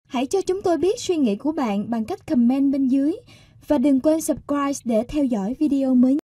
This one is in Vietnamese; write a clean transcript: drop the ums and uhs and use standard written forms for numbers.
Hãy cho chúng tôi biết suy nghĩ của bạn bằng cách comment bên dưới. Và đừng quên subscribe để theo dõi video mới nhất.